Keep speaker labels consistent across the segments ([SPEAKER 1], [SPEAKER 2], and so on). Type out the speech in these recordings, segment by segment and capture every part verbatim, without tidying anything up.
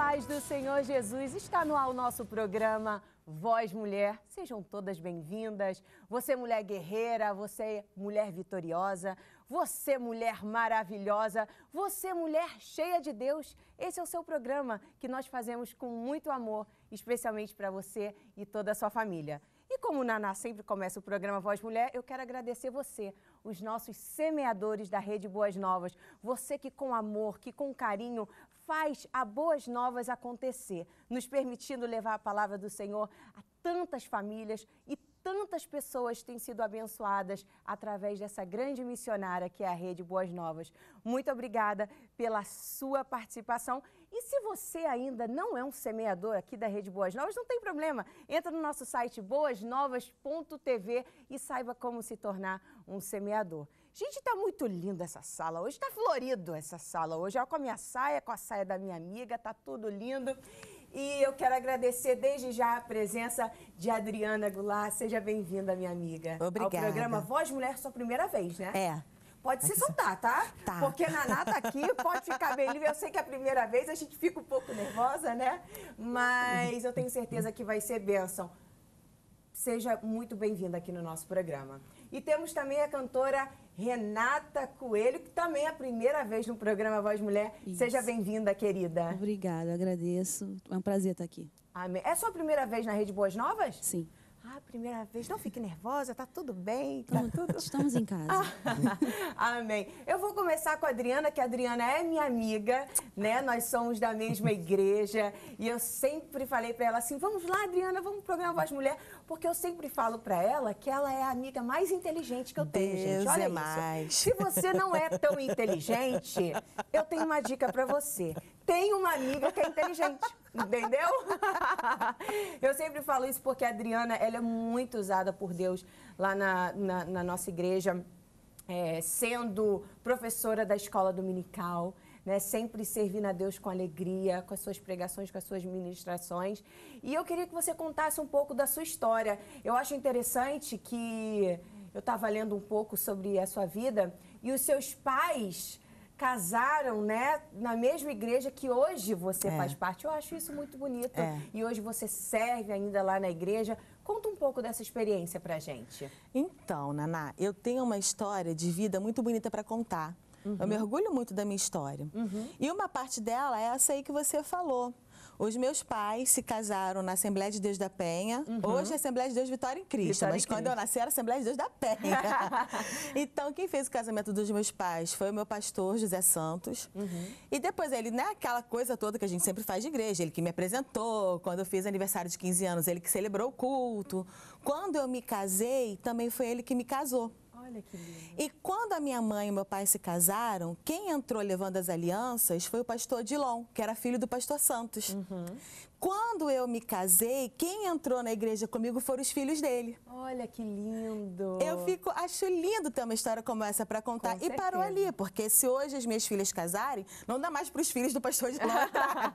[SPEAKER 1] paz do Senhor Jesus, está no ar o nosso programa Voz Mulher. Sejam todas bem-vindas. Você, mulher guerreira, você, mulher vitoriosa, você, mulher maravilhosa, você, mulher cheia de Deus. Esse é o seu programa que nós fazemos com muito amor, especialmente para você e toda a sua família. E como o Naná sempre começa o programa Voz Mulher, eu quero agradecer você, os nossos semeadores da Rede Boas Novas. Você que com amor, que com carinho faz a Boas Novas acontecer, nos permitindo levar a palavra do Senhor a tantas famílias e tantas pessoas têm sido abençoadas através dessa grande missionária que é a Rede Boas Novas. Muito obrigada pela sua participação. E se você ainda não é um semeador aqui da Rede Boas Novas, não tem problema. Entra no nosso site boas novas ponto t v e saiba como se tornar um semeador. Gente, tá muito linda essa sala hoje, tá florido essa sala hoje. Olha com a minha saia, com a saia da minha amiga, tá tudo lindo. E eu quero agradecer desde já a presença de Adriana Goulart. Seja bem-vinda, minha amiga.
[SPEAKER 2] Obrigada.
[SPEAKER 1] Ao programa Voz Mulher, sua primeira vez, né?
[SPEAKER 2] É.
[SPEAKER 1] Pode se soltar, tá?
[SPEAKER 2] Tá.
[SPEAKER 1] Porque a Naná tá aqui, pode ficar bem livre. Eu sei que é a primeira vez a gente fica um pouco nervosa, né? Mas eu tenho certeza que vai ser bênção. Seja muito bem-vinda aqui no nosso programa. E temos também a cantora Renata Coelho, que também é a primeira vez no programa Voz Mulher.
[SPEAKER 3] Isso.
[SPEAKER 1] Seja bem-vinda, querida.
[SPEAKER 3] Obrigada, agradeço. É um prazer estar aqui.
[SPEAKER 1] Amém. É sua primeira vez na Rede Boas Novas?
[SPEAKER 3] Sim.
[SPEAKER 1] Ah, primeira vez. Não fique nervosa, tá tudo bem, tá
[SPEAKER 3] Estamos,
[SPEAKER 1] tudo...
[SPEAKER 3] estamos em casa.
[SPEAKER 1] Ah, amém. Eu vou começar com a Adriana, que a Adriana é minha amiga, né? Nós somos da mesma igreja e eu sempre falei pra ela assim, vamos lá, Adriana, vamos pro programa Voz Mulher, porque eu sempre falo pra ela que ela é a amiga mais inteligente que eu tenho,
[SPEAKER 2] Deus
[SPEAKER 1] gente. Olha
[SPEAKER 2] é
[SPEAKER 1] isso.
[SPEAKER 2] mais.
[SPEAKER 1] Se você não é tão inteligente, eu tenho uma dica pra você. Tem uma amiga que é inteligente, entendeu? Eu sempre falo isso porque a Adriana, ela é muito usada por Deus lá na, na, na nossa igreja, é, sendo professora da escola dominical, né, sempre servindo a Deus com alegria, com as suas pregações, com as suas ministrações. E eu queria que você contasse um pouco da sua história. Eu acho interessante que eu estava lendo um pouco sobre a sua vida e os seus pais casaram, né, na mesma igreja que hoje você
[SPEAKER 2] É.
[SPEAKER 1] faz parte. Eu acho isso muito bonito.
[SPEAKER 2] É.
[SPEAKER 1] E hoje você serve ainda lá na igreja. Conta um pouco dessa experiência pra gente.
[SPEAKER 2] Então, Naná, eu tenho uma história de vida muito bonita para contar.
[SPEAKER 1] Uhum.
[SPEAKER 2] Eu me orgulho muito da minha história.
[SPEAKER 1] Uhum.
[SPEAKER 2] E uma parte dela é essa aí que você falou. Os meus pais se casaram na Assembleia de Deus da Penha.
[SPEAKER 1] Uhum.
[SPEAKER 2] Hoje é Assembleia de Deus Vitória em Cristo.
[SPEAKER 1] Vitória
[SPEAKER 2] mas
[SPEAKER 1] em
[SPEAKER 2] quando
[SPEAKER 1] Cristo.
[SPEAKER 2] eu nasci era Assembleia de Deus da Penha. Então, quem fez o casamento dos meus pais foi o meu pastor, José Santos.
[SPEAKER 1] Uhum.
[SPEAKER 2] E depois ele, né, aquela coisa toda que a gente sempre faz de igreja. Ele que me apresentou. Quando eu fiz aniversário de quinze anos, ele que celebrou o culto. Quando eu me casei, também foi ele que me casou.
[SPEAKER 1] Olha que lindo.
[SPEAKER 2] E quando a minha mãe e meu pai se casaram, quem entrou levando as alianças foi o pastor Dilon, que era filho do pastor Santos.
[SPEAKER 1] Uhum.
[SPEAKER 2] Quando eu me casei, quem entrou na igreja comigo foram os filhos dele.
[SPEAKER 1] Olha que lindo.
[SPEAKER 2] Eu fico, acho lindo ter uma história como essa para contar.
[SPEAKER 1] Com
[SPEAKER 2] E parou
[SPEAKER 1] certeza.
[SPEAKER 2] ali, porque se hoje as minhas filhas casarem, não dá mais para os filhos do pastor Dilon entrar.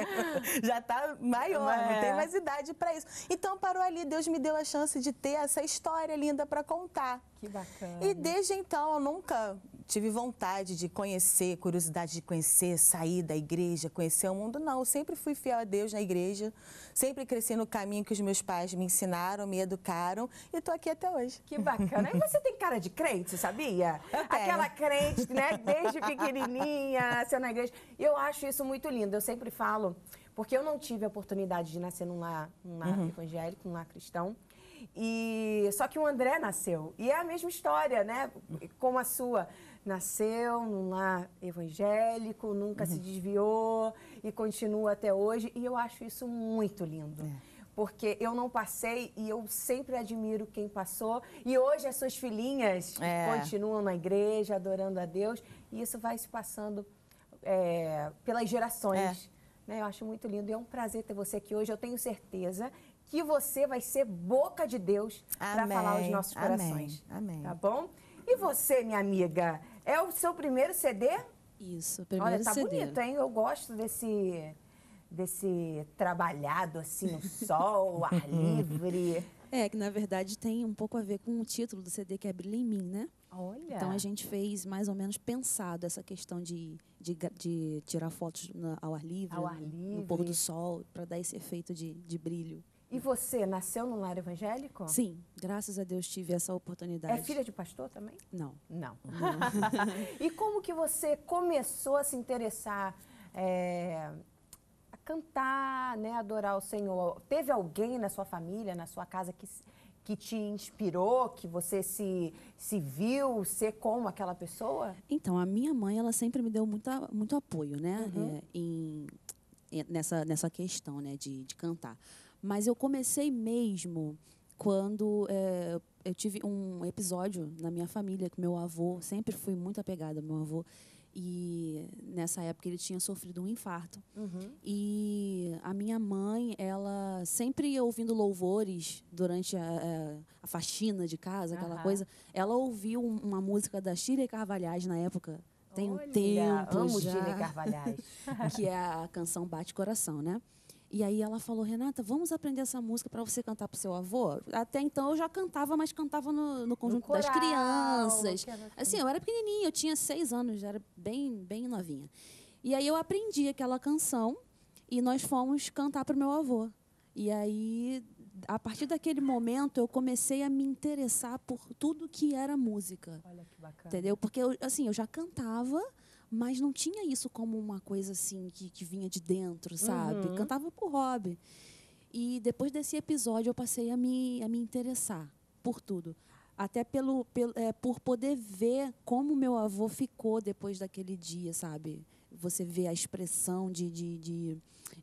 [SPEAKER 2] Já está maior,
[SPEAKER 1] É.
[SPEAKER 2] não tem mais idade para isso. Então parou ali, Deus me deu a chance de ter essa história linda para contar.
[SPEAKER 1] Que bacana.
[SPEAKER 2] E desde então eu nunca tive vontade de conhecer, curiosidade de conhecer, sair da igreja, conhecer o mundo. Não, eu sempre fui fiel a Deus na igreja, sempre cresci no caminho que os meus pais me ensinaram, me educaram e estou aqui até hoje.
[SPEAKER 1] Que bacana. E você tem cara de crente, sabia?
[SPEAKER 2] Eu tenho.
[SPEAKER 1] Aquela crente, né? Desde pequenininha, nasceu na igreja. E eu acho isso muito lindo. Eu sempre falo, porque eu não tive a oportunidade de nascer num lar, num lar
[SPEAKER 2] Uhum.
[SPEAKER 1] evangélico, num lar cristão. E só que o André nasceu. E é a mesma história, né? Como a sua. Nasceu num lar evangélico, nunca se desviou e continua até hoje. E eu acho isso muito lindo.
[SPEAKER 2] É.
[SPEAKER 1] Porque eu não passei e eu sempre admiro quem passou. E hoje as suas filhinhas
[SPEAKER 2] É.
[SPEAKER 1] continuam na igreja, adorando a Deus. E isso vai se passando é, pelas gerações. Né? Eu acho muito lindo. E é um prazer ter você aqui hoje. Eu tenho certeza que você vai ser boca de Deus para
[SPEAKER 2] Amém.
[SPEAKER 1] falar aos nossos corações.
[SPEAKER 2] Amém. Amém.
[SPEAKER 1] Tá bom? E você, minha amiga, é o seu primeiro C D?
[SPEAKER 3] Isso, primeiro
[SPEAKER 1] Olha, tá
[SPEAKER 3] C D.
[SPEAKER 1] bonito, hein? Eu gosto desse, desse trabalhado assim no sol, ar livre.
[SPEAKER 3] É, que na verdade tem um pouco a ver com o título do C D, que é Brilha em Mim, né?
[SPEAKER 1] Olha.
[SPEAKER 3] Então a gente fez mais ou menos pensado essa questão de, de, de tirar fotos na, ao ar livre,
[SPEAKER 1] Ao ar
[SPEAKER 3] no,
[SPEAKER 1] livre.
[SPEAKER 3] no pôr do sol, para dar esse efeito de, de brilho.
[SPEAKER 1] E você nasceu num lar evangélico?
[SPEAKER 3] Sim, graças a Deus tive essa oportunidade.
[SPEAKER 1] É filha de pastor também?
[SPEAKER 3] Não.
[SPEAKER 1] Não. E como que você começou a se interessar é, a cantar, né, adorar o Senhor? Teve alguém na sua família, na sua casa que, que te inspirou, que você se, se viu ser como aquela pessoa?
[SPEAKER 3] Então, a minha mãe, ela sempre me deu muita, muito apoio, né?
[SPEAKER 1] Uhum.
[SPEAKER 3] É, em, em- nessa, nessa questão, né, de, de cantar. Mas eu comecei mesmo quando é, eu tive um episódio na minha família que meu avô, sempre fui muito apegada ao meu avô, e nessa época ele tinha sofrido um infarto.
[SPEAKER 1] Uhum.
[SPEAKER 3] E a minha mãe, ela sempre ia ouvindo louvores durante a, a, a faxina de casa, aquela
[SPEAKER 1] Aham.
[SPEAKER 3] coisa. Ela ouviu um- uma música da Shirley Carvalhais na época, tem um
[SPEAKER 1] Olha,
[SPEAKER 3] tempo
[SPEAKER 1] amo
[SPEAKER 3] já,
[SPEAKER 1] Gília Carvalhais.
[SPEAKER 3] que é a canção Bate Coração, né? E aí ela falou, Renata, vamos aprender essa música para você cantar para o seu avô? Até então eu já cantava, mas cantava no, no conjunto das
[SPEAKER 1] coral,
[SPEAKER 3] crianças.
[SPEAKER 1] que era assim.
[SPEAKER 3] Assim, eu era pequenininha, eu tinha seis anos, era bem, bem novinha. E aí eu aprendi aquela canção e nós fomos cantar para o meu avô. E aí, a partir daquele momento, eu comecei a me interessar por tudo que era música.
[SPEAKER 1] Olha que bacana.
[SPEAKER 3] Entendeu? Porque eu, assim, eu já cantava, mas não tinha isso como uma coisa assim que, que vinha de dentro, sabe?
[SPEAKER 1] Uhum.
[SPEAKER 3] Cantava por hobby. E depois desse episódio eu passei a me, a me interessar por tudo. Até pelo, pelo, é, por poder ver como meu avô ficou depois daquele dia, sabe? Você vê a expressão de, de, de,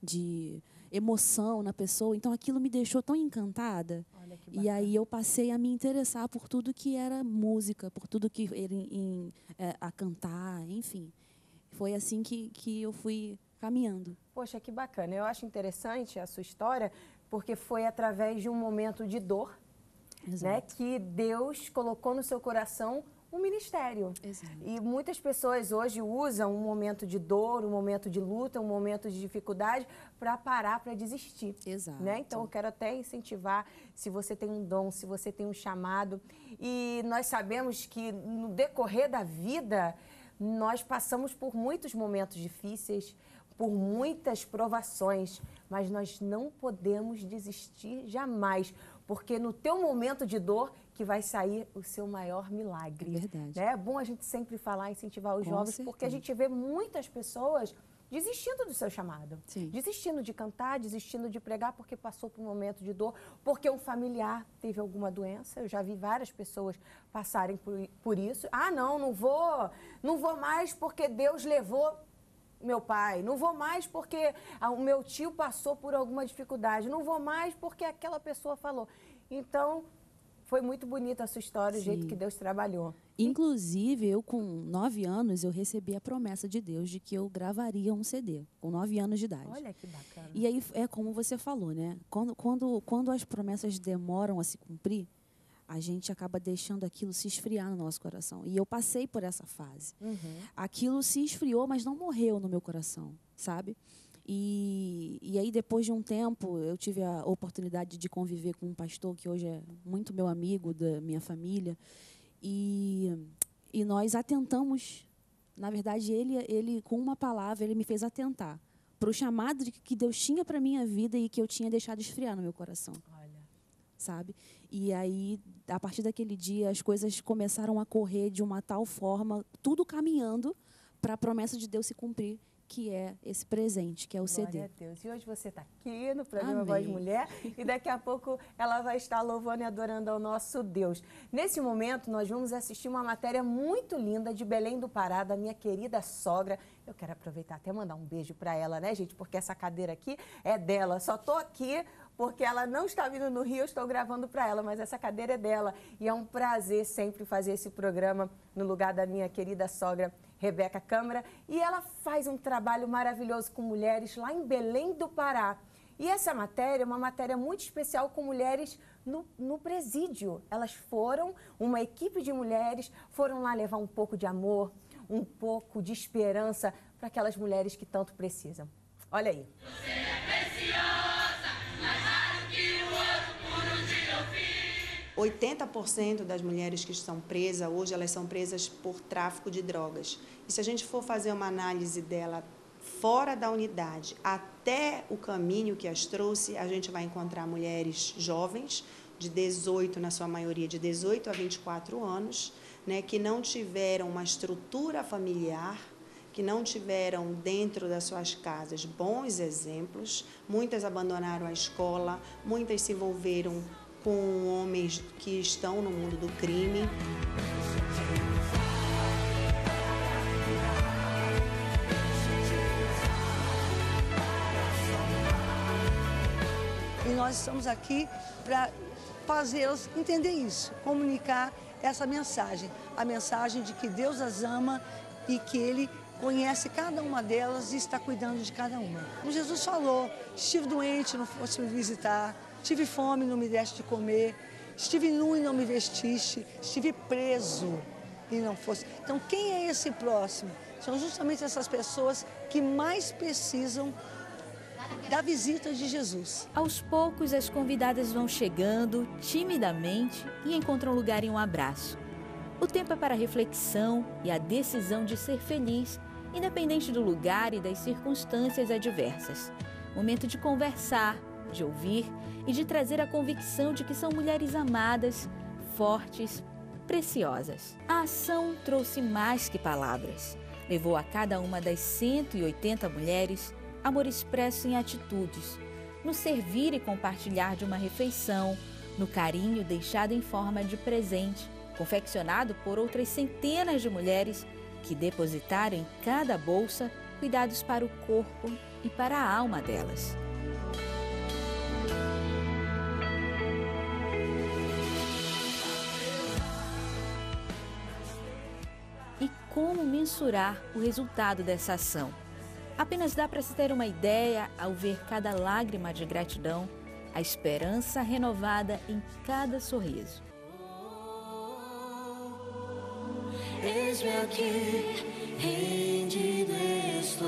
[SPEAKER 3] de emoção na pessoa. Então aquilo me deixou tão encantada.
[SPEAKER 1] Olha que
[SPEAKER 3] E
[SPEAKER 1] bacana.
[SPEAKER 3] aí eu passei a me interessar por tudo que era música, por tudo que era em, em, é, a cantar, enfim. Foi assim que, que eu fui caminhando.
[SPEAKER 1] Poxa, que bacana. Eu acho interessante a sua história, porque foi através de um momento de dor, né,
[SPEAKER 3] Exato.
[SPEAKER 1] que Deus colocou no seu coração um ministério.
[SPEAKER 3] Exato.
[SPEAKER 1] E muitas pessoas hoje usam um momento de dor, um momento de luta, um momento de dificuldade para parar, para desistir.
[SPEAKER 3] Exato.
[SPEAKER 1] Né? Então, eu quero até incentivar, se você tem um dom, se você tem um chamado. E nós sabemos que no decorrer da vida, nós passamos por muitos momentos difíceis, por muitas provações, mas nós não podemos desistir jamais, porque no teu momento de dor que vai sair o seu maior milagre.
[SPEAKER 3] É verdade.
[SPEAKER 1] Né? É bom a gente sempre falar, incentivar os
[SPEAKER 3] Com
[SPEAKER 1] jovens,
[SPEAKER 3] certeza.
[SPEAKER 1] porque a gente vê muitas pessoas desistindo do seu chamado,
[SPEAKER 3] Sim.
[SPEAKER 1] desistindo de cantar, desistindo de pregar porque passou por um momento de dor, porque um familiar teve alguma doença. Eu já vi várias pessoas passarem por, por isso. Ah, não, não vou, não vou mais porque Deus levou meu pai, não vou mais porque ah, o meu tio passou por alguma dificuldade, não vou mais porque aquela pessoa falou. Então, foi muito bonita a sua história, o
[SPEAKER 3] Sim.
[SPEAKER 1] jeito que Deus trabalhou.
[SPEAKER 3] Inclusive, eu com nove anos, eu recebi a promessa de Deus de que eu gravaria um C D, com nove anos de idade.
[SPEAKER 1] Olha que bacana.
[SPEAKER 3] E aí, é como você falou, né? Quando, quando, quando as promessas demoram a se cumprir, a gente acaba deixando aquilo se esfriar no nosso coração. E eu passei por essa fase.
[SPEAKER 1] Uhum.
[SPEAKER 3] Aquilo se esfriou, mas não morreu no meu coração, sabe? E, e aí, depois de um tempo, eu tive a oportunidade de conviver com um pastor que hoje é muito meu amigo, da minha família. E, e nós atentamos, na verdade, ele, ele, com uma palavra, ele me fez atentar para o chamado de que Deus tinha para a minha vida e que eu tinha deixado esfriar no meu coração.
[SPEAKER 1] Olha.
[SPEAKER 3] Sabe? E aí, a partir daquele dia, as coisas começaram a correr de uma tal forma, tudo caminhando para a promessa de Deus se cumprir, que é esse presente, que é o C D.
[SPEAKER 1] Glória a Deus. E hoje você está aqui no programa
[SPEAKER 3] Amém.
[SPEAKER 1] Voz Mulher e daqui a pouco ela vai estar louvando e adorando ao nosso Deus. Nesse momento, nós vamos assistir uma matéria muito linda de Belém do Pará, da minha querida sogra. Eu quero aproveitar até mandar um beijo para ela, né, gente? Porque essa cadeira aqui é dela. Só estou aqui porque ela não está vindo no Rio, eu estou gravando para ela, mas essa cadeira é dela. E é um prazer sempre fazer esse programa no lugar da minha querida sogra, Rebeca Câmara. E ela faz um trabalho maravilhoso com mulheres lá em Belém do Pará. E essa matéria é uma matéria muito especial com mulheres no, no presídio. Elas foram, uma equipe de mulheres, foram lá levar um pouco de amor, um pouco de esperança para aquelas mulheres que tanto precisam. Olha aí.
[SPEAKER 4] Você é preciosa, mais raro que o ouro, por um dia eu fiz. oitenta por cento das mulheres que estão presas hoje, elas são presas por tráfico de drogas. E se a gente for fazer uma análise dela fora da unidade, até o caminho que as trouxe, a gente vai encontrar mulheres jovens, de dezoito, na sua maioria, de dezoito a vinte e quatro anos, né, que não tiveram uma estrutura familiar, que não tiveram dentro das suas casas bons exemplos, muitas abandonaram a escola, muitas se envolveram com homens que estão no mundo do crime.
[SPEAKER 5] E nós estamos aqui para fazê-los entender isso, comunicar essa mensagem, a mensagem de que Deus as ama e que Ele conhece cada uma delas e está cuidando de cada uma. Como Jesus falou, estive doente, não foste me visitar, tive fome, não me deste de comer, estive nu e não me vestiste, estive preso e não foste. Então, quem é esse próximo? São justamente essas pessoas que mais precisam da visita de Jesus.
[SPEAKER 6] Aos poucos, as convidadas vão chegando timidamente e encontram lugar em um abraço. O tempo é para a reflexão e a decisão de ser feliz, independente do lugar e das circunstâncias adversas. Momento de conversar, de ouvir e de trazer a convicção de que são mulheres amadas, fortes, preciosas. A ação trouxe mais que palavras. Levou a cada uma das cento e oitenta mulheres amor expresso em atitudes, no servir e compartilhar de uma refeição, no carinho deixado em forma de presente, confeccionado por outras centenas de mulheres que depositaram em cada bolsa cuidados para o corpo e para a alma delas. E como mensurar o resultado dessa ação? Apenas dá para se ter uma ideia ao ver cada lágrima de gratidão, a esperança renovada em cada sorriso.
[SPEAKER 7] Eis-me aqui, rendido estou.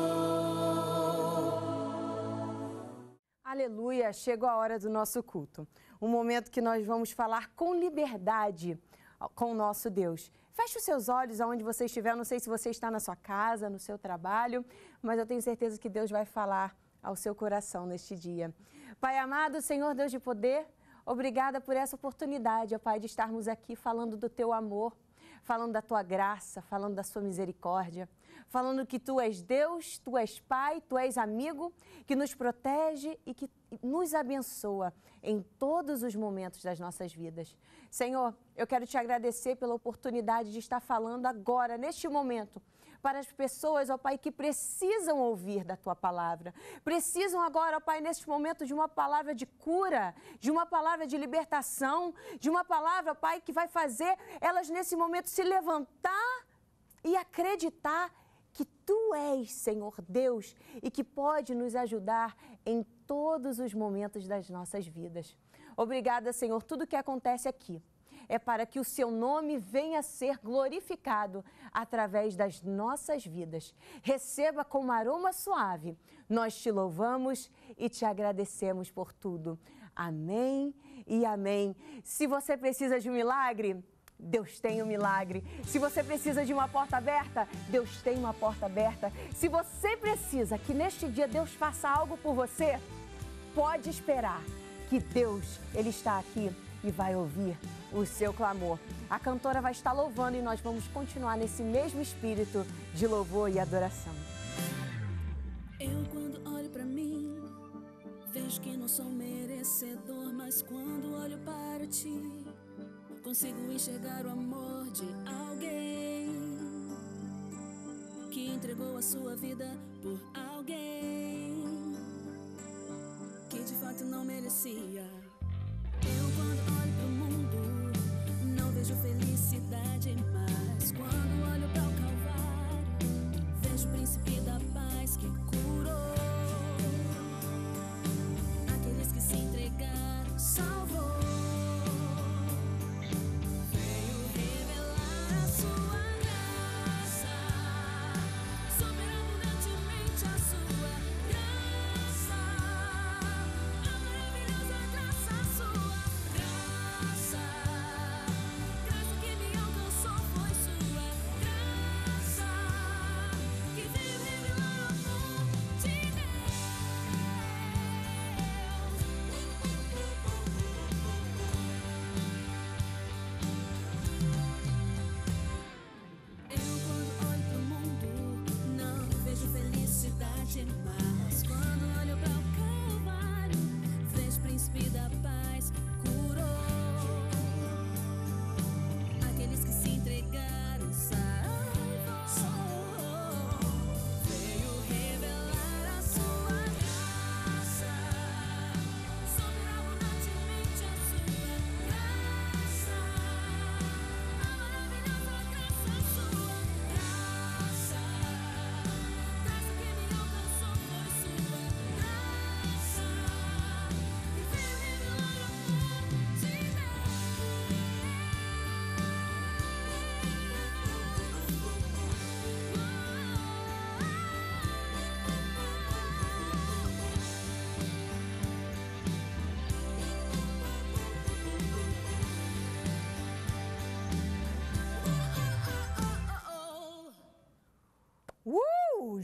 [SPEAKER 1] Aleluia, chegou a hora do nosso culto. Um momento que nós vamos falar com liberdade com o nosso Deus. Feche os seus olhos aonde você estiver, não sei se você está na sua casa, no seu trabalho, mas eu tenho certeza que Deus vai falar ao seu coração neste dia. Pai amado, Senhor Deus de poder, obrigada por essa oportunidade, ó Pai, de estarmos aqui falando do Teu amor, falando da Tua graça, falando da Sua misericórdia, falando que Tu és Deus, Tu és Pai, Tu és amigo, que nos protege e que nos abençoa em todos os momentos das nossas vidas. Senhor, eu quero Te agradecer pela oportunidade de estar falando agora, neste momento, para as pessoas, ó Pai, que precisam ouvir da Tua palavra. Precisam agora, ó Pai, neste momento, de uma palavra de cura, de uma palavra de libertação, de uma palavra, ó Pai, que vai fazer elas nesse momento se levantar e acreditar que Tu és, Senhor Deus, e que pode nos ajudar em todos os momentos das nossas vidas. Obrigada, Senhor, tudo que acontece aqui é para que o Seu nome venha a ser glorificado através das nossas vidas. Receba como aroma suave. Nós Te louvamos e Te agradecemos por tudo. Amém e amém. Se você precisa de um milagre, Deus tem um milagre. Se você precisa de uma porta aberta, Deus tem uma porta aberta. Se você precisa que neste dia Deus faça algo por você, pode esperar que Deus, Ele está aqui e vai ouvir o seu clamor. A cantora vai estar louvando e nós vamos continuar nesse mesmo espírito de louvor e adoração.
[SPEAKER 7] Eu, quando olho pra mim, vejo que não sou merecedor, mas quando olho para Ti, consigo enxergar o amor de alguém que entregou a sua vida por alguém que de fato não merecia. Eu, quando olho pro mundo, não vejo felicidade, mas quando olho para o Calvário, vejo o príncipe da paz que curou aqueles que se entregaram, salvou. Graça, a maravilhosa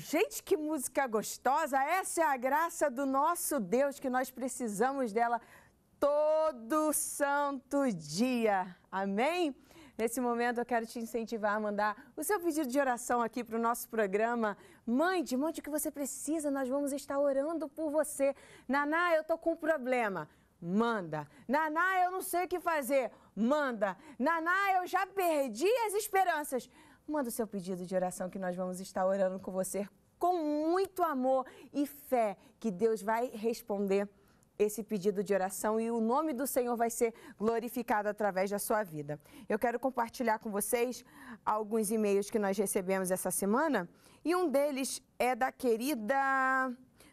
[SPEAKER 1] Gente, que música gostosa! Essa é a graça do nosso Deus, que nós precisamos dela todo santo dia. Amém? Nesse momento eu quero te incentivar a mandar o seu pedido de oração aqui para o nosso programa. Mande, mande o que você precisa, nós vamos estar orando por você. Naná, eu estou com um problema. Manda. Naná, eu não sei o que fazer. Manda. Naná, eu já perdi as esperanças. Manda o seu pedido de oração que nós vamos estar orando com você com muito amor e fé que Deus vai responder esse pedido de oração e o nome do Senhor vai ser glorificado através da sua vida. Eu quero compartilhar com vocês alguns e-mails que nós recebemos essa semana e um deles é da querida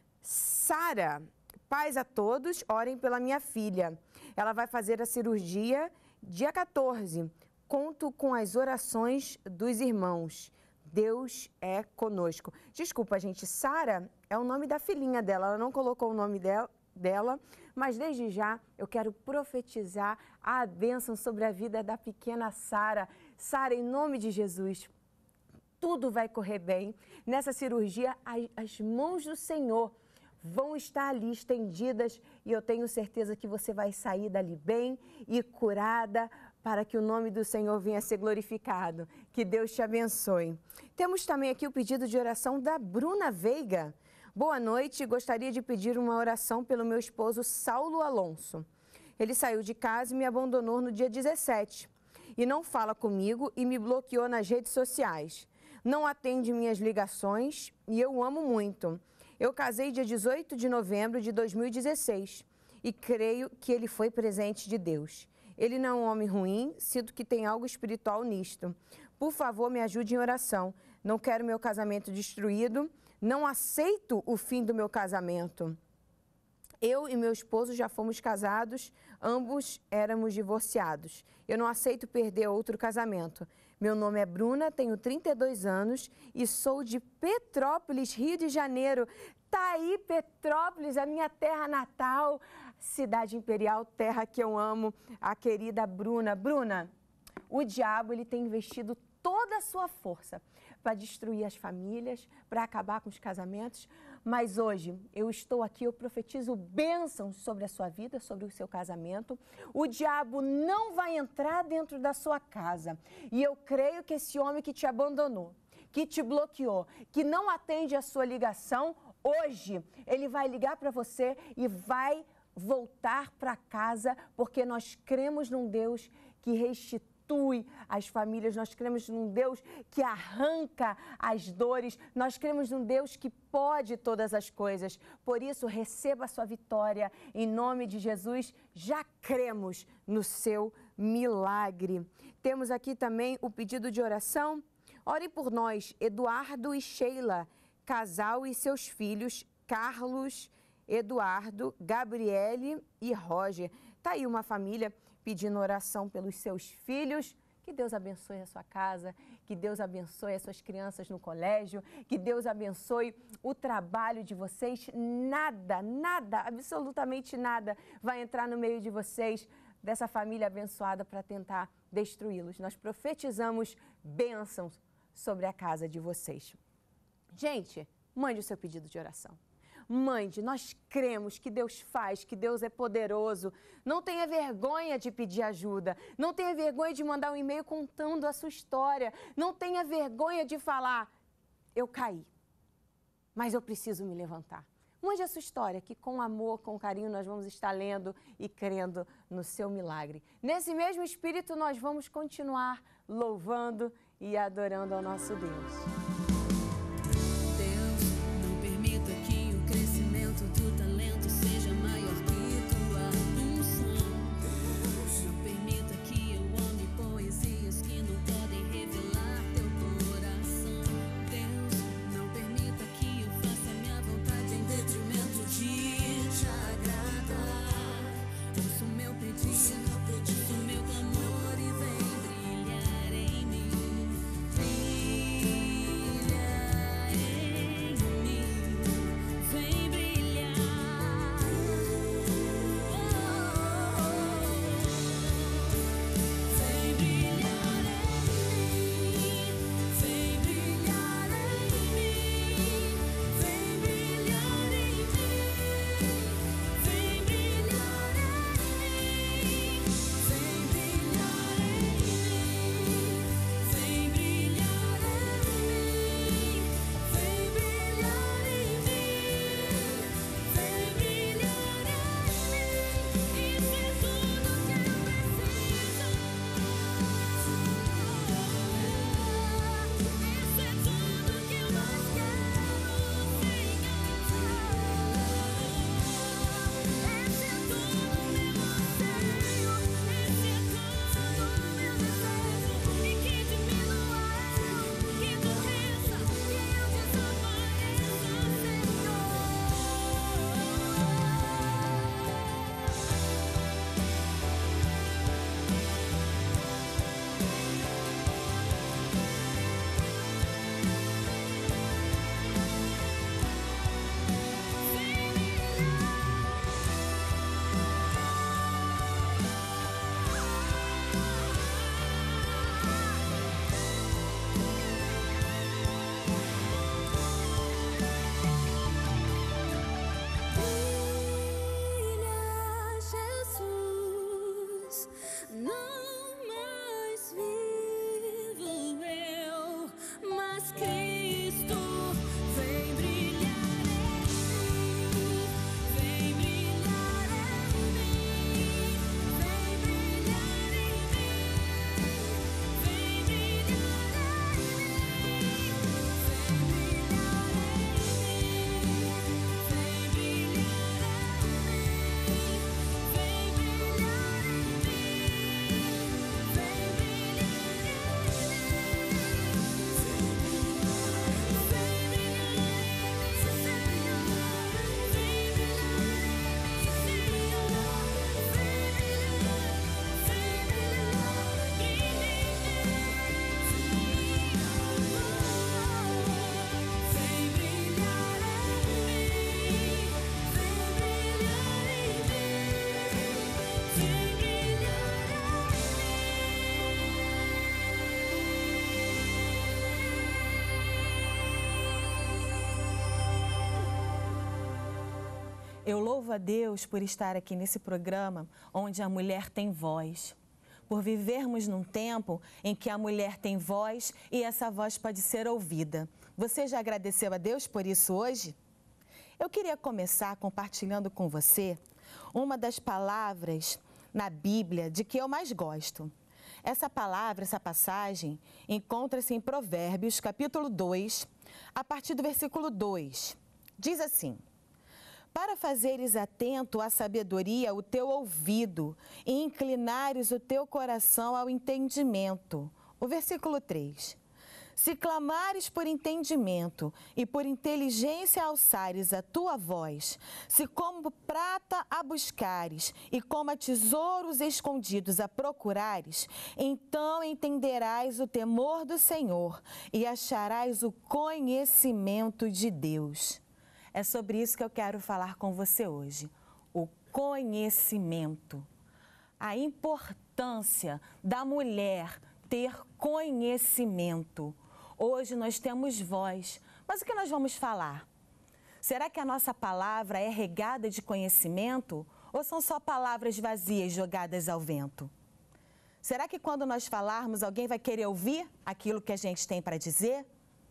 [SPEAKER 1] Sara. Paz a todos, orem pela minha filha. Ela vai fazer a cirurgia dia quatorze. Conto com as orações dos irmãos. Deus é conosco. Desculpa, gente, Sara é o nome da filhinha dela. Ela não colocou o nome dela, dela, mas desde já eu quero profetizar a bênção sobre a vida da pequena Sara. Sara, em nome de Jesus, tudo vai correr bem. Nessa cirurgia, as, as mãos do Senhor vão estar ali estendidas e eu tenho certeza que você vai sair dali bem e curada para que o nome do Senhor venha a ser glorificado. Que Deus te abençoe. Temos também aqui o pedido de oração da Bruna Veiga. Boa noite, gostaria de pedir uma oração pelo meu esposo Saulo Alonso. Ele saiu de casa e me abandonou no dia dezessete e não fala comigo e me bloqueou nas redes sociais. Não atende minhas ligações e eu amo muito. Eu casei dia dezoito de novembro de dois mil e dezesseis e creio que ele foi presente de Deus. Ele não é um homem ruim, sinto que tem algo espiritual nisto. Por favor, me ajude em oração. Não quero meu casamento destruído, não aceito o fim do meu casamento. Eu e meu esposo já fomos casados, ambos éramos divorciados. Eu não aceito perder outro casamento. Meu nome é Bruna, tenho trinta e dois anos e sou de Petrópolis, Rio de Janeiro. Tá aí, Petrópolis, a minha terra natal, cidade imperial, terra que eu amo, a querida Bruna. Bruna, o diabo ele tem investido toda a sua força para destruir as famílias, para acabar com os casamentos, mas hoje eu estou aqui, eu profetizo bênçãos sobre a sua vida, sobre o seu casamento. O diabo não vai entrar dentro da sua casa e eu creio que esse homem que te abandonou, que te bloqueou, que não atende a sua ligação, hoje ele vai ligar para você e vai voltar para casa, porque nós cremos num Deus que restitui as famílias, nós cremos num Deus que arranca as dores, nós cremos num Deus que pode todas as coisas. Por isso, receba a sua vitória em nome de Jesus, já cremos no seu milagre. Temos aqui também o pedido de oração. Ore por nós, Eduardo e Sheila, casal e seus filhos, Carlos, Eduardo, Gabriele e Roger. Tá aí uma família pedindo oração pelos seus filhos. Que Deus abençoe a sua casa, que Deus abençoe as suas crianças no colégio, que Deus abençoe o trabalho de vocês. Nada, nada, absolutamente nada vai entrar no meio de vocês, dessa família abençoada, para tentar destruí-los. Nós profetizamos bênçãos sobre a casa de vocês. Gente, mande o seu pedido de oração. Mande, nós cremos que Deus faz, que Deus é poderoso. Não tenha vergonha de pedir ajuda. Não tenha vergonha de mandar um e-mail contando a sua história. Não tenha vergonha de falar, eu caí, mas eu preciso me levantar. Mande a sua história, que com amor, com carinho, nós vamos estar lendo e crendo no seu milagre. Nesse mesmo espírito, nós vamos continuar louvando e adorando ao nosso Deus.
[SPEAKER 7] Meu clamor e vem brilhar em mim. Vem
[SPEAKER 2] Eu louvo a Deus por estar aqui nesse programa onde a mulher tem voz. Por vivermos num tempo em que a mulher tem voz e essa voz pode ser ouvida. Você já agradeceu a Deus por isso hoje? Eu queria começar compartilhando com você uma das palavras na Bíblia de que eu mais gosto. Essa palavra, essa passagem, encontra-se em Provérbios, capítulo dois, a partir do versículo dois. Diz assim: para fazeres atento à sabedoria o teu ouvido e inclinares o teu coração ao entendimento. O versículo três. Se clamares por entendimento e por inteligência alçares a tua voz, se como prata a buscares e como a tesouros escondidos a procurares, então entenderás o temor do Senhor e acharás o conhecimento de Deus. É sobre isso que eu quero falar com você hoje, o conhecimento, a importância da mulher ter conhecimento. Hoje nós temos voz, mas o que nós vamos falar? Será que a nossa palavra é regada de conhecimento ou são só palavras vazias jogadas ao vento? Será que quando nós falarmos alguém vai querer ouvir aquilo que a gente tem para dizer?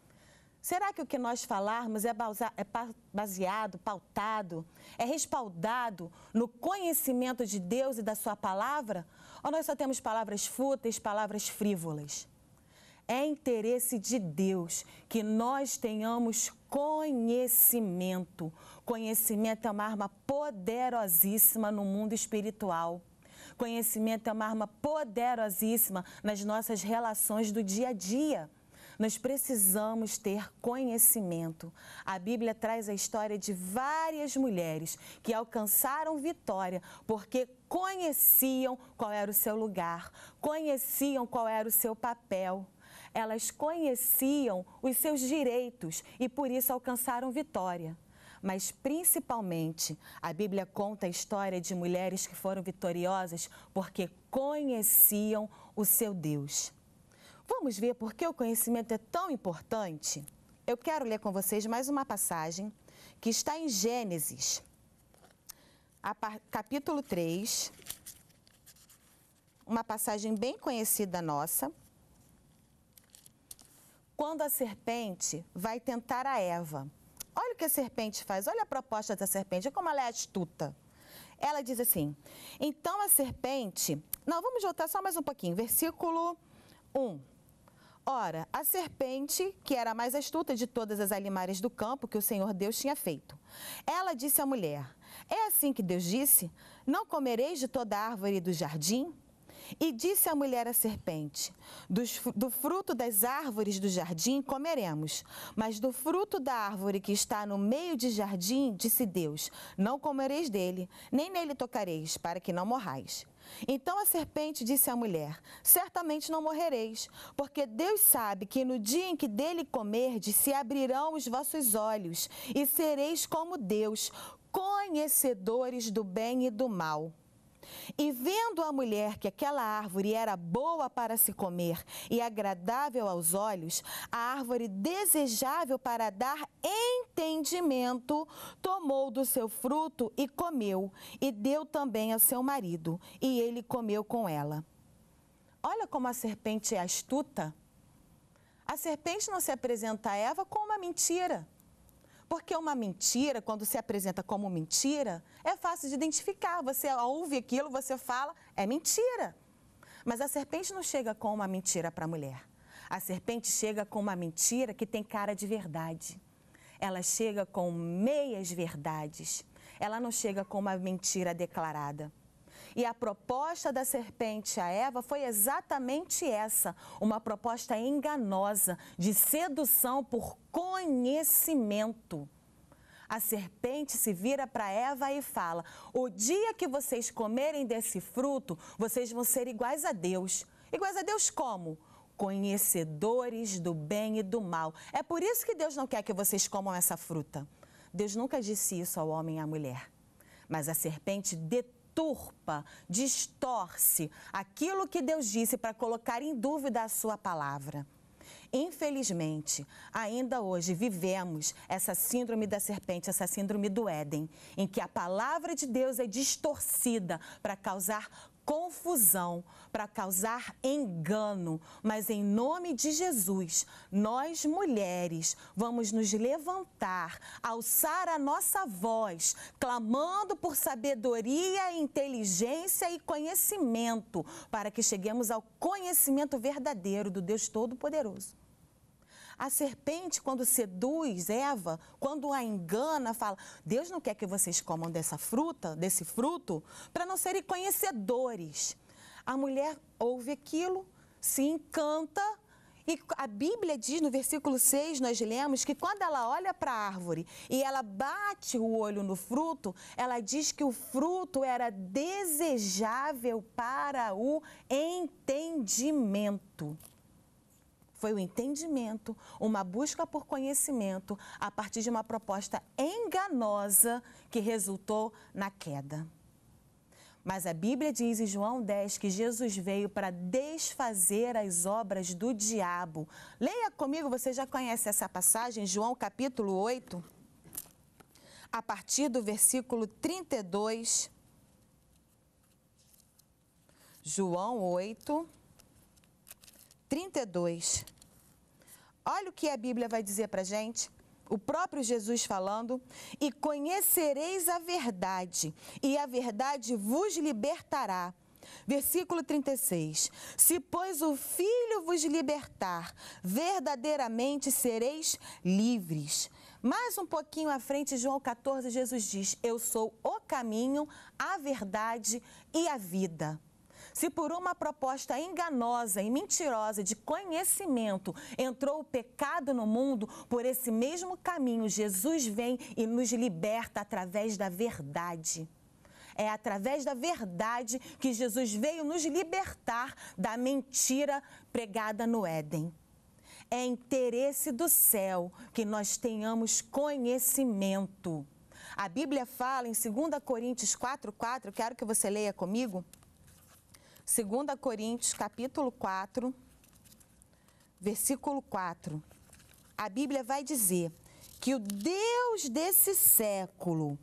[SPEAKER 2] Será que o que nós falarmos é baseado, pautado, é respaldado no conhecimento de Deus e da sua palavra? Ou nós só temos palavras fúteis, palavras frívolas? É interesse de Deus que nós tenhamos conhecimento. Conhecimento é uma arma poderosíssima no mundo espiritual. Conhecimento é uma arma poderosíssima nas nossas relações do dia a dia. Nós precisamos ter conhecimento. A Bíblia traz a história de várias mulheres que alcançaram vitória porque conheciam qual era o seu lugar, conheciam qual era o seu papel. Elas conheciam os seus direitos e por isso alcançaram vitória. Mas principalmente a Bíblia conta a história de mulheres que foram vitoriosas porque conheciam o seu Deus. Vamos ver por que o conhecimento é tão importante? Eu quero ler com vocês mais uma passagem que está em Gênesis, capítulo três, uma passagem bem conhecida nossa. Quando a serpente vai tentar a Eva, olha o que a serpente faz, olha a proposta da serpente, olha como ela é astuta. Ela diz assim, então a serpente, não, vamos voltar só mais um pouquinho, versículo um. Ora, a serpente, que era a mais astuta de todas as animais do campo que o Senhor Deus tinha feito, ela disse à mulher, é assim que Deus disse, não comereis de toda árvore do jardim? E disse a mulher à serpente, dos, do fruto das árvores do jardim comeremos, mas do fruto da árvore que está no meio de jardim, disse Deus, não comereis dele, nem nele tocareis, para que não morrais. Então a serpente disse à mulher, certamente não morrereis, porque Deus sabe que no dia em que dele comerdes, se abrirão os vossos olhos, e sereis como Deus, conhecedores do bem e do mal. E vendo a mulher que aquela árvore era boa para se comer e agradável aos olhos, a árvore desejável para dar entendimento, tomou do seu fruto e comeu, e deu também ao seu marido, e ele comeu com ela. Olha como a serpente é astuta. A serpente não se apresenta a Eva com uma mentira. Porque uma mentira, quando se apresenta como mentira, é fácil de identificar. Você ouve aquilo, você fala, é mentira. Mas a serpente não chega com uma mentira para a mulher. A serpente chega com uma mentira que tem cara de verdade. Ela chega com meias verdades. Ela não chega com uma mentira declarada. E a proposta da serpente a Eva foi exatamente essa, uma proposta enganosa de sedução por conhecimento. A serpente se vira para Eva e fala, o dia que vocês comerem desse fruto, vocês vão ser iguais a Deus. Iguais a Deus como? Conhecedores do bem e do mal. É por isso que Deus não quer que vocês comam essa fruta. Deus nunca disse isso ao homem e à mulher. Mas a serpente deturpa, distorce aquilo que Deus disse para colocar em dúvida a sua palavra. Infelizmente, ainda hoje vivemos essa síndrome da serpente, essa síndrome do Éden, em que a palavra de Deus é distorcida para causar confusão, para causar engano, mas em nome de Jesus, nós mulheres vamos nos levantar, alçar a nossa voz, clamando por sabedoria, inteligência e conhecimento, para que cheguemos ao conhecimento verdadeiro do Deus Todo-Poderoso. A serpente, quando seduz Eva, quando a engana, fala, Deus não quer que vocês comam dessa fruta, desse fruto, para não serem conhecedores. A mulher ouve aquilo, se encanta, e a Bíblia diz no versículo seis, nós lemos que quando ela olha para a árvore e ela bate o olho no fruto, ela diz que o fruto era desejável para o entendimento. Foi o entendimento, uma busca por conhecimento a partir de uma proposta enganosa que resultou na queda. Mas a Bíblia diz em João dez que Jesus veio para desfazer as obras do diabo. Leia comigo, você já conhece essa passagem, João capítulo oito, a partir do versículo trinta e dois. João oito, trinta e dois. Olha o que a Bíblia vai dizer para a gente. O próprio Jesus falando, e conhecereis a verdade, e a verdade vos libertará. Versículo trinta e seis. Se, pois, o Filho vos libertar, verdadeiramente sereis livres. Mais um pouquinho à frente, João quatorze, Jesus diz, eu sou o caminho, a verdade e a vida. Se por uma proposta enganosa e mentirosa de conhecimento entrou o pecado no mundo, por esse mesmo caminho Jesus vem e nos liberta através da verdade. É através da verdade que Jesus veio nos libertar da mentira pregada no Éden. É interesse do céu que nós tenhamos conhecimento. A Bíblia fala em dois Coríntios quatro, quatro, quero que você leia comigo. dois Coríntios, capítulo quatro, versículo quatro. A Bíblia vai dizer que o Deus desse século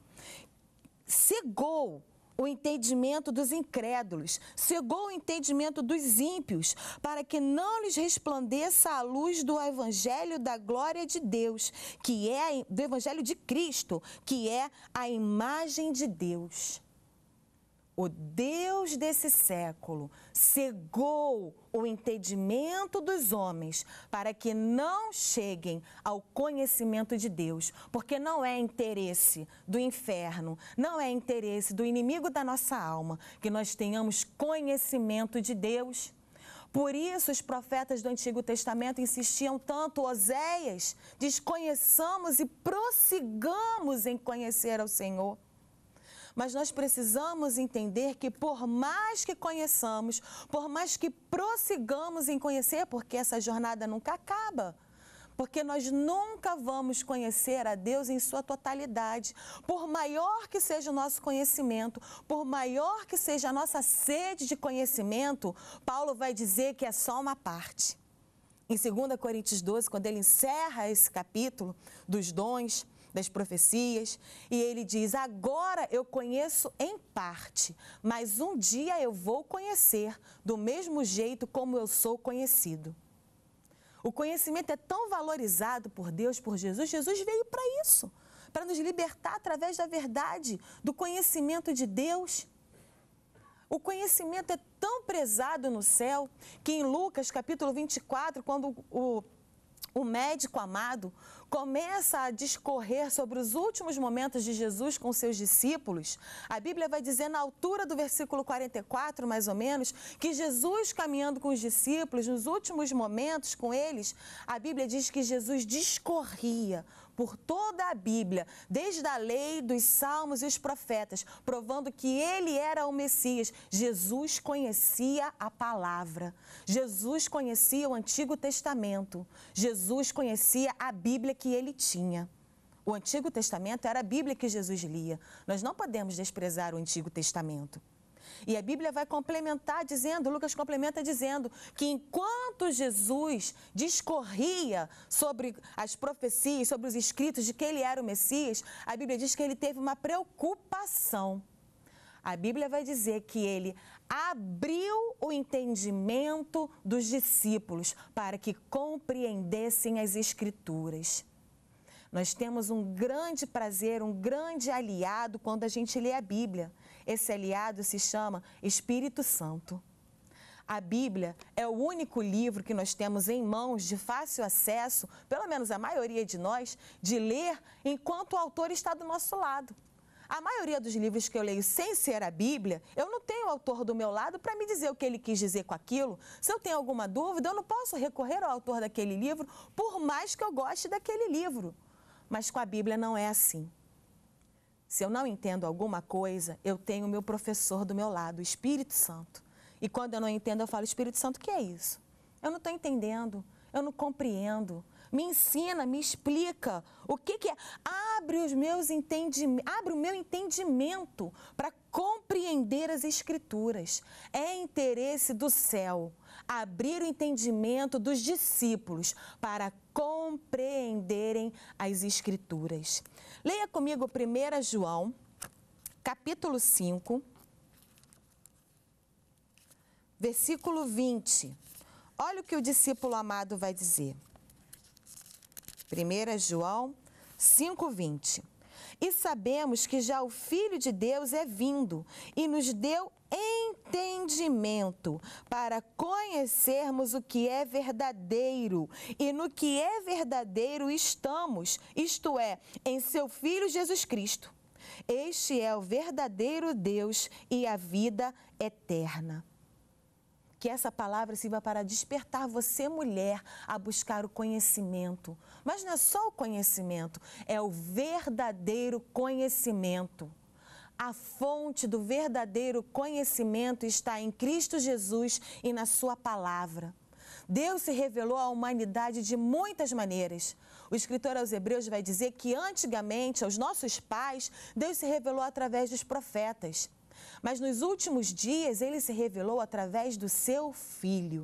[SPEAKER 2] cegou o entendimento dos incrédulos, cegou o entendimento dos ímpios, para que não lhes resplandeça a luz do Evangelho da glória de Deus, que é do Evangelho de Cristo, que é a imagem de Deus. O Deus desse século cegou o entendimento dos homens para que não cheguem ao conhecimento de Deus, porque não é interesse do inferno, não é interesse do inimigo da nossa alma que nós tenhamos conhecimento de Deus. Por isso os profetas do Antigo Testamento insistiam tanto, Oséias, diz, conheçamos e prossigamos em conhecer ao Senhor. Mas nós precisamos entender que por mais que conheçamos, por mais que prossigamos em conhecer, porque essa jornada nunca acaba, porque nós nunca vamos conhecer a Deus em sua totalidade. Por maior que seja o nosso conhecimento, por maior que seja a nossa sede de conhecimento, Paulo vai dizer que é só uma parte. Em dois Coríntios doze, quando ele encerra esse capítulo dos dons, das profecias, e ele diz, agora eu conheço em parte, mas um dia eu vou conhecer do mesmo jeito como eu sou conhecido. O conhecimento é tão valorizado por Deus, por Jesus, Jesus veio para isso, para nos libertar através da verdade, do conhecimento de Deus. O conhecimento é tão prezado no céu, que em Lucas capítulo vinte e quatro, quando o, o médico amado começa a discorrer sobre os últimos momentos de Jesus com seus discípulos, a Bíblia vai dizer na altura do versículo quarenta e quatro, mais ou menos, que Jesus caminhando com os discípulos, nos últimos momentos com eles, a Bíblia diz que Jesus discorria por toda a Bíblia, desde a lei, dos salmos e os profetas, provando que ele era o Messias. Jesus conhecia a palavra, Jesus conhecia o Antigo Testamento, Jesus conhecia a Bíblia que ele tinha. O Antigo Testamento era a Bíblia que Jesus lia. Nós não podemos desprezar o Antigo Testamento. E a Bíblia vai complementar dizendo, Lucas complementa dizendo, que enquanto Jesus discorria sobre as profecias, sobre os escritos de que ele era o Messias, a Bíblia diz que ele teve uma preocupação. A Bíblia vai dizer que ele abriu o entendimento dos discípulos para que compreendessem as Escrituras. Nós temos um grande prazer, um grande aliado quando a gente lê a Bíblia. Esse aliado se chama Espírito Santo. A Bíblia é o único livro que nós temos em mãos de fácil acesso, pelo menos a maioria de nós, de ler enquanto o autor está do nosso lado. A maioria dos livros que eu leio sem ser a Bíblia, eu não tenho o autor do meu lado para me dizer o que ele quis dizer com aquilo. Se eu tenho alguma dúvida, eu não posso recorrer ao autor daquele livro, por mais que eu goste daquele livro. Mas com a Bíblia não é assim. Se eu não entendo alguma coisa, eu tenho o meu professor do meu lado, o Espírito Santo. E quando eu não entendo, eu falo, Espírito Santo, o que é isso? Eu não estou entendendo, eu não compreendo. Me ensina, me explica o que, que é. Abre os meus entendimentos, abre o meu entendimento para compreender as Escrituras. É interesse do céu abrir o entendimento dos discípulos para compreenderem as Escrituras. Leia comigo primeiro João, capítulo cinco, versículo vinte. Olha o que o discípulo amado vai dizer. primeiro João cinco, vinte. E sabemos que já o Filho de Deus é vindo e nos deu entendimento para conhecermos o que é verdadeiro. E no que é verdadeiro estamos, isto é, em seu Filho Jesus Cristo. Este é o verdadeiro Deus e a vida eterna. Que essa palavra sirva para despertar você, mulher, a buscar o conhecimento. Mas não é só o conhecimento, é o verdadeiro conhecimento. A fonte do verdadeiro conhecimento está em Cristo Jesus e na sua palavra. Deus se revelou à humanidade de muitas maneiras. O escritor aos Hebreus vai dizer que antigamente, aos nossos pais, Deus se revelou através dos profetas. Mas nos últimos dias, ele se revelou através do seu Filho.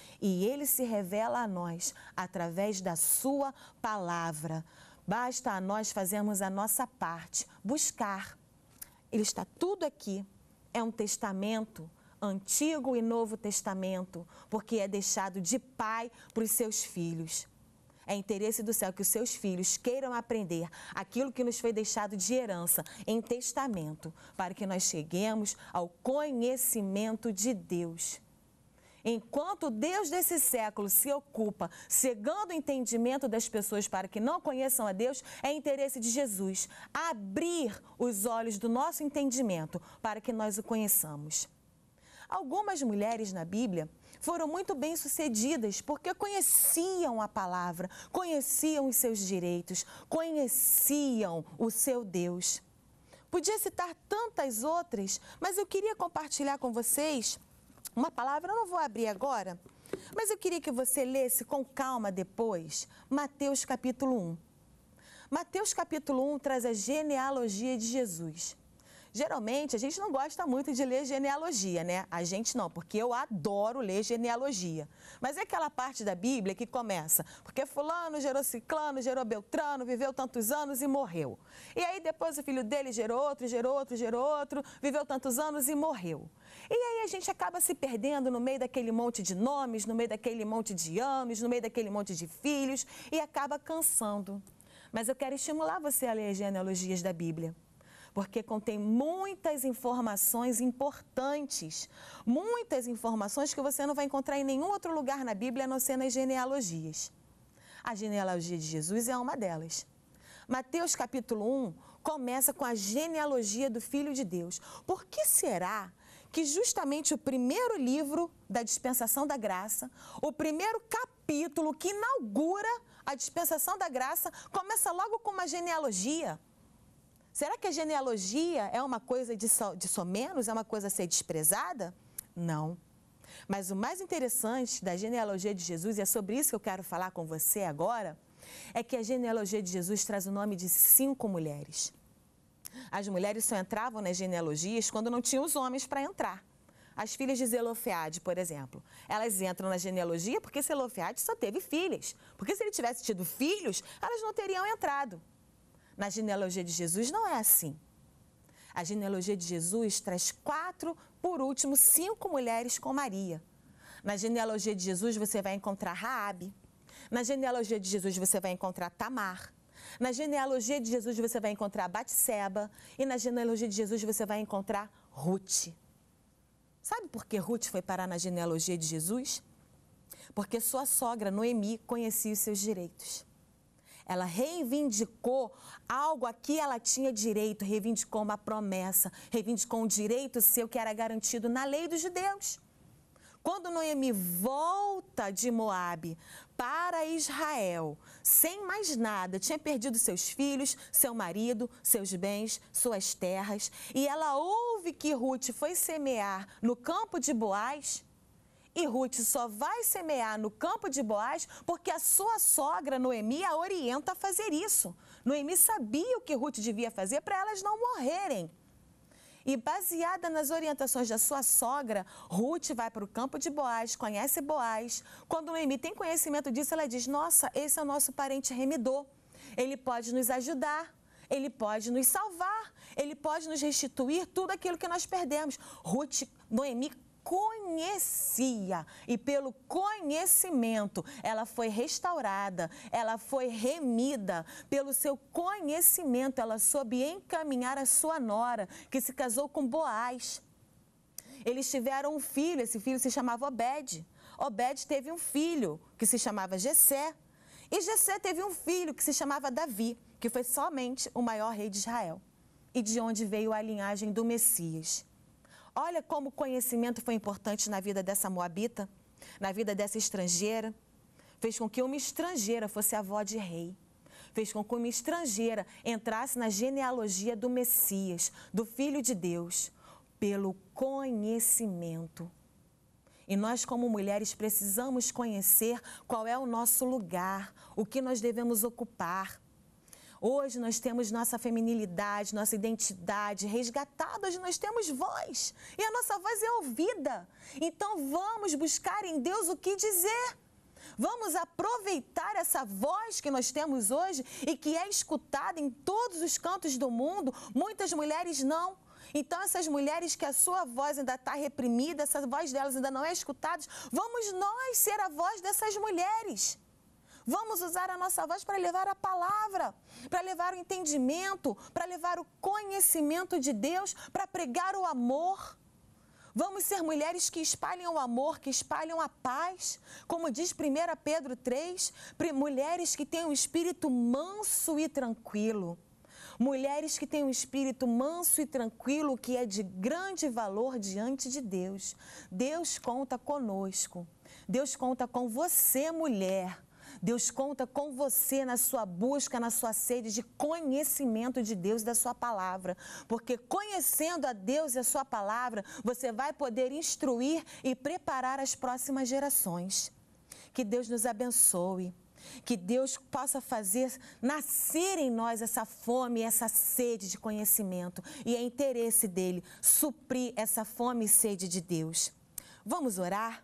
[SPEAKER 2] E ele se revela a nós através da sua palavra. Basta a nós fazermos a nossa parte, buscar. Ele está tudo aqui. É um testamento, Antigo e Novo Testamento, porque é deixado de pai para os seus filhos. É interesse do céu que os seus filhos queiram aprender aquilo que nos foi deixado de herança em testamento, para que nós cheguemos ao conhecimento de Deus. Enquanto o Deus desse século se ocupa cegando o entendimento das pessoas para que não conheçam a Deus, é interesse de Jesus abrir os olhos do nosso entendimento para que nós o conheçamos. Algumas mulheres na Bíblia foram muito bem-sucedidas porque conheciam a palavra, conheciam os seus direitos, conheciam o seu Deus. Podia citar tantas outras, mas eu queria compartilhar com vocês uma palavra, eu não vou abrir agora, mas eu queria que você lesse com calma depois, Mateus capítulo um. Mateus capítulo um traz a genealogia de Jesus. Geralmente, a gente não gosta muito de ler genealogia, né? A gente não, porque eu adoro ler genealogia. Mas é aquela parte da Bíblia que começa, porque fulano gerou ciclano, gerou beltrano, viveu tantos anos e morreu. E aí depois o filho dele gerou outro, gerou outro, gerou outro, viveu tantos anos e morreu. E aí a gente acaba se perdendo no meio daquele monte de nomes, no meio daquele monte de anos, no meio daquele monte de filhos e acaba cansando. Mas eu quero estimular você a ler as genealogias da Bíblia, porque contém muitas informações importantes, muitas informações que você não vai encontrar em nenhum outro lugar na Bíblia, a não ser nas genealogias. A genealogia de Jesus é uma delas. Mateus capítulo um começa com a genealogia do Filho de Deus. Por que será que justamente o primeiro livro da dispensação da graça, o primeiro capítulo que inaugura a dispensação da graça, começa logo com uma genealogia? Será que a genealogia é uma coisa de só, de só menos, é uma coisa a ser desprezada? Não. Mas o mais interessante da genealogia de Jesus, e é sobre isso que eu quero falar com você agora, é que a genealogia de Jesus traz o nome de cinco mulheres. As mulheres só entravam nas genealogias quando não tinham os homens para entrar. As filhas de Zelofeade, por exemplo, elas entram na genealogia porque Zelofeade só teve filhas. Porque se ele tivesse tido filhos, elas não teriam entrado. Na genealogia de Jesus não é assim. A genealogia de Jesus traz quatro, por último, cinco mulheres com Maria. Na genealogia de Jesus você vai encontrar Raabe. Na genealogia de Jesus você vai encontrar Tamar. Na genealogia de Jesus você vai encontrar Batseba. E na genealogia de Jesus você vai encontrar Ruth. Sabe por que Ruth foi parar na genealogia de Jesus? Porque sua sogra, Noemi, conhecia os seus direitos. Ela reivindicou algo a que ela tinha direito, reivindicou uma promessa, reivindicou um direito seu que era garantido na lei dos judeus. Quando Noemi volta de Moabe para Israel, sem mais nada, tinha perdido seus filhos, seu marido, seus bens, suas terras, e ela ouve que Ruth foi semear no campo de Boaz, e Ruth só vai semear no campo de Boaz porque a sua sogra, Noemi, a orienta a fazer isso. Noemi sabia o que Ruth devia fazer para elas não morrerem. E baseada nas orientações da sua sogra, Ruth vai para o campo de Boaz, conhece Boaz. Quando Noemi tem conhecimento disso, ela diz, nossa, esse é o nosso parente remidor. Ele pode nos ajudar, ele pode nos salvar, ele pode nos restituir tudo aquilo que nós perdemos. Ruth, Noemi conhecia e pelo conhecimento ela foi restaurada, ela foi remida. Pelo seu conhecimento ela soube encaminhar a sua nora, que se casou com Boaz. Eles tiveram um filho, esse filho se chamava Obed. Obed teve um filho que se chamava Jessé. E Jessé teve um filho que se chamava Davi, que foi somente o maior rei de Israel. E de onde veio a linhagem do Messias. Olha como o conhecimento foi importante na vida dessa moabita, na vida dessa estrangeira. Fez com que uma estrangeira fosse avó de rei. Fez com que uma estrangeira entrasse na genealogia do Messias, do Filho de Deus, pelo conhecimento. E nós, como mulheres, precisamos conhecer qual é o nosso lugar, o que nós devemos ocupar. Hoje nós temos nossa feminilidade, nossa identidade resgatada, hoje nós temos voz e a nossa voz é ouvida. Então vamos buscar em Deus o que dizer. Vamos aproveitar essa voz que nós temos hoje e que é escutada em todos os cantos do mundo. Muitas mulheres não. Então essas mulheres que a sua voz ainda está reprimida, essa voz delas ainda não é escutada, vamos nós ser a voz dessas mulheres. Vamos usar a nossa voz para levar a palavra, para levar o entendimento, para levar o conhecimento de Deus, para pregar o amor. Vamos ser mulheres que espalham o amor, que espalham a paz. Como diz primeiro Pedro três, mulheres que têm um espírito manso e tranquilo. Mulheres que têm um espírito manso e tranquilo, que é de grande valor diante de Deus. Deus conta conosco. Deus conta com você, mulher. Deus conta com você na sua busca, na sua sede de conhecimento de Deus e da sua palavra. Porque conhecendo a Deus e a sua palavra, você vai poder instruir e preparar as próximas gerações. Que Deus nos abençoe. Que Deus possa fazer nascer em nós essa fome, essa sede de conhecimento. E é interesse dele suprir essa fome e sede de Deus. Vamos orar?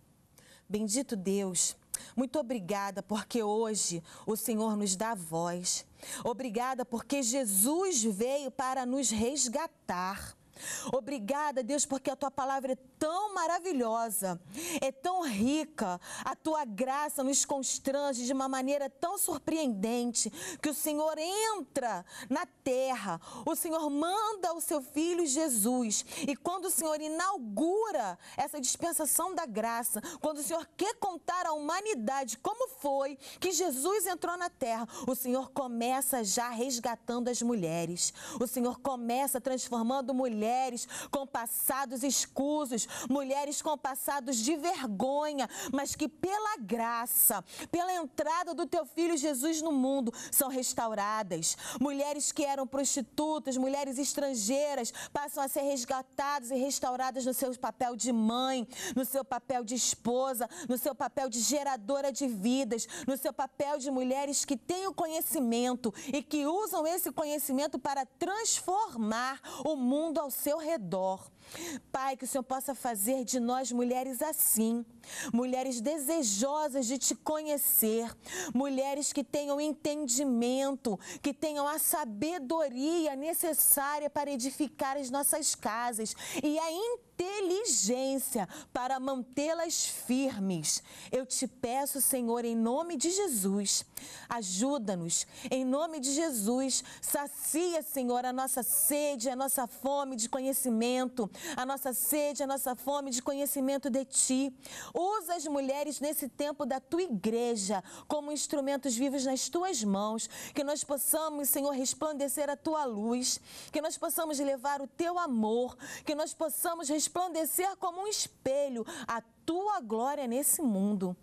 [SPEAKER 2] Bendito Deus. Muito obrigada porque hoje o Senhor nos dá voz. Obrigada porque Jesus veio para nos resgatar. Obrigada, Deus, porque a Tua palavra é tão maravilhosa, é tão rica, a Tua graça nos constrange de uma maneira tão surpreendente, que o Senhor entra na terra, o Senhor manda o Seu Filho Jesus, e quando o Senhor inaugura essa dispensação da graça, quando o Senhor quer contar à humanidade como foi que Jesus entrou na terra, o Senhor começa já resgatando as mulheres, o Senhor começa transformando mulheres mulheres com passados escusos, mulheres com passados de vergonha, mas que pela graça, pela entrada do teu Filho Jesus no mundo, são restauradas. Mulheres que eram prostitutas, mulheres estrangeiras, passam a ser resgatadas e restauradas no seu papel de mãe, no seu papel de esposa, no seu papel de geradora de vidas, no seu papel de mulheres que têm o conhecimento e que usam esse conhecimento para transformar o mundo ao seu redor. Pai, que o Senhor possa fazer de nós mulheres assim, mulheres desejosas de te conhecer, mulheres que tenham entendimento, que tenham a sabedoria necessária para edificar as nossas casas e a inteligência para mantê-las firmes. Eu te peço, Senhor, em nome de Jesus, ajuda-nos, em nome de Jesus, sacia, Senhor, a nossa sede, a nossa fome de conhecimento, a nossa sede, a nossa fome de conhecimento de Ti. Usa as mulheres nesse tempo da Tua igreja como instrumentos vivos nas Tuas mãos, que nós possamos, Senhor, resplandecer a Tua luz, que nós possamos levar o Teu amor, que nós possamos resplandecer como um espelho a Tua glória nesse mundo.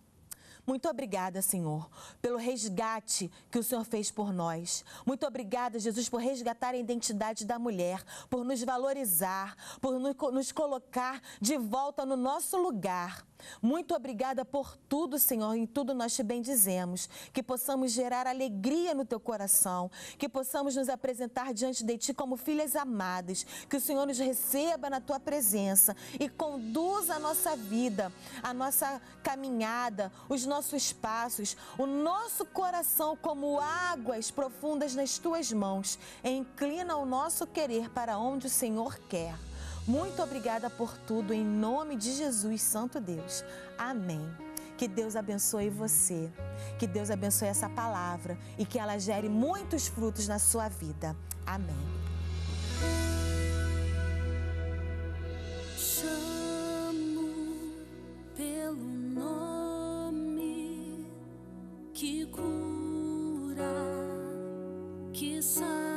[SPEAKER 2] Muito obrigada, Senhor, pelo resgate que o Senhor fez por nós. Muito obrigada, Jesus, por resgatar a identidade da mulher, por nos valorizar, por nos colocar de volta no nosso lugar. Muito obrigada por tudo, Senhor, em tudo nós te bendizemos. Que possamos gerar alegria no teu coração, que possamos nos apresentar diante de ti como filhas amadas, que o Senhor nos receba na tua presença e conduza a nossa vida, a nossa caminhada, os nossos passos, o nosso coração como águas profundas nas tuas mãos. E inclina o nosso querer para onde o Senhor quer. Muito obrigada por tudo, em nome de Jesus, Santo Deus. Amém. Que Deus abençoe você, que Deus abençoe essa palavra e que ela gere muitos frutos na sua vida. Amém.
[SPEAKER 7] Chamo pelo nome que cura, que sara.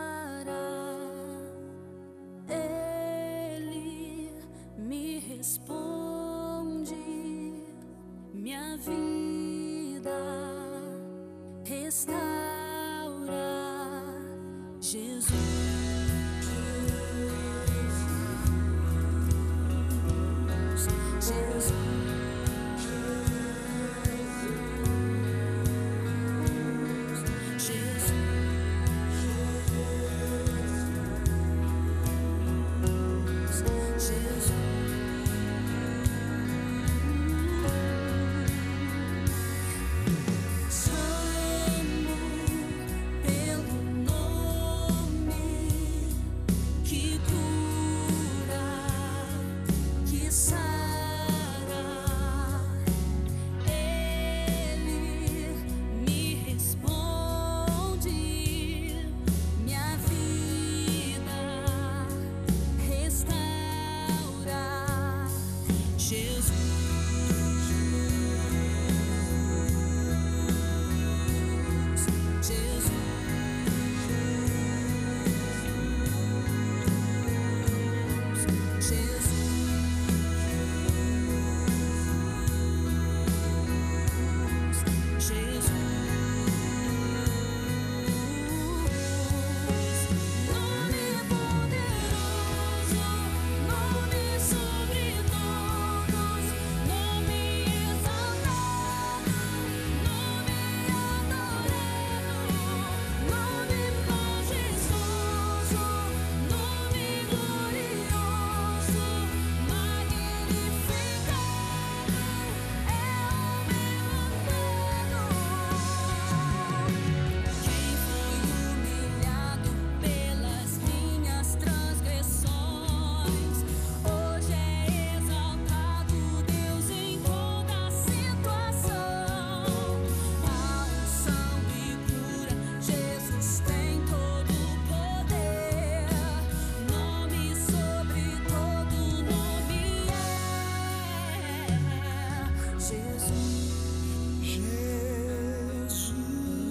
[SPEAKER 7] Responde, minha vida restaura, Jesus. Jesus.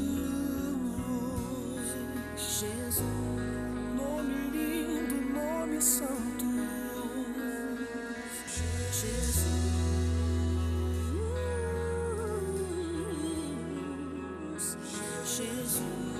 [SPEAKER 8] Jesus, nome lindo, nome
[SPEAKER 7] nome santo. Jesus. Jesus.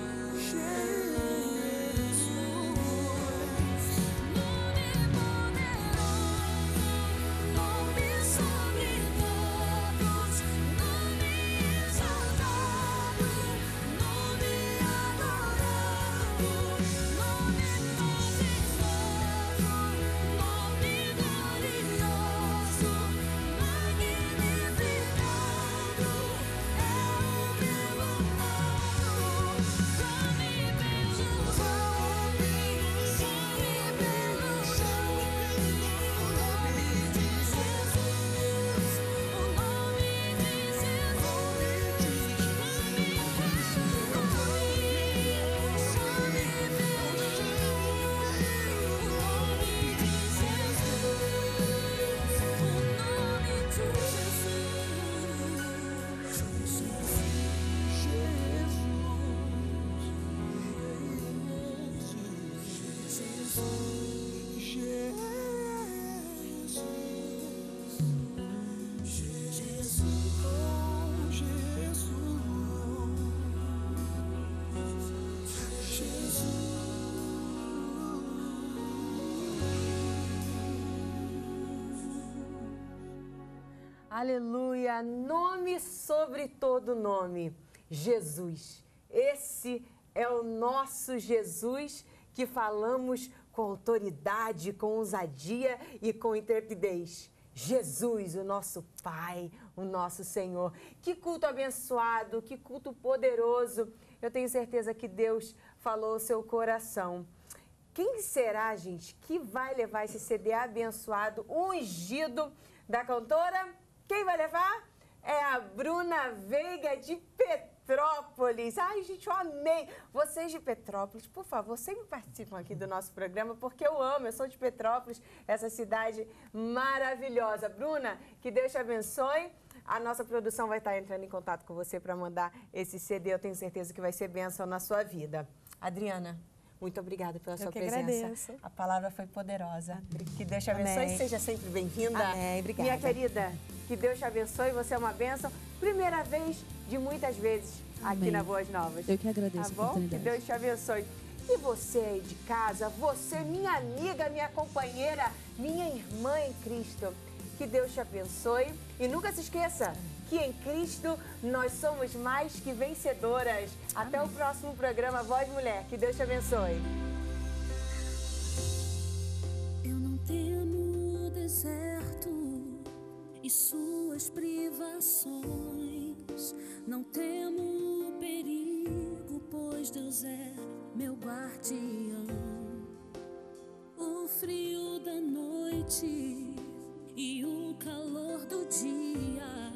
[SPEAKER 1] Aleluia! Nome sobre todo nome, Jesus. Esse é o nosso Jesus que falamos com autoridade, com ousadia e com intrepidez. Jesus, o nosso Pai, o nosso Senhor. Que culto abençoado, que culto poderoso. Eu tenho certeza que Deus falou ao seu coração. Quem será, gente, que vai levar esse C D abençoado, ungido da cantora? Quem vai levar? É a Bruna Veiga de Petrópolis. Ai, gente, eu amei. Vocês de Petrópolis, por favor, sempre participam aqui do nosso programa, porque eu amo, eu sou de Petrópolis, essa cidade maravilhosa. Bruna, que Deus te abençoe. A nossa produção vai estar entrando em contato com você para mandar esse C D. Eu tenho certeza que vai ser bênção na sua vida. Adriana, muito obrigada pela sua
[SPEAKER 2] Eu que
[SPEAKER 1] presença.
[SPEAKER 2] agradeço.
[SPEAKER 1] A palavra foi poderosa. Que Deus te abençoe.
[SPEAKER 2] Amém.
[SPEAKER 1] Seja sempre bem-vinda.
[SPEAKER 2] Amém. Obrigada.
[SPEAKER 1] Minha querida, que Deus te abençoe. Você é uma bênção. Primeira vez de muitas vezes aqui
[SPEAKER 3] Amém.
[SPEAKER 1] na Boas Novas.
[SPEAKER 3] Eu que agradeço
[SPEAKER 1] Tá
[SPEAKER 3] a
[SPEAKER 1] bom? Que
[SPEAKER 3] oportunidade.
[SPEAKER 1] Deus te abençoe. E você aí de casa, você, minha amiga, minha companheira, minha irmã em Cristo, que Deus te abençoe. E nunca se esqueça que em Cristo nós somos mais que vencedoras. Até o próximo programa Voz Mulher. Que Deus te abençoe.
[SPEAKER 7] Eu não temo o deserto e suas privações. Não temo o perigo, pois Deus é meu guardião. O frio da noite e o calor do dia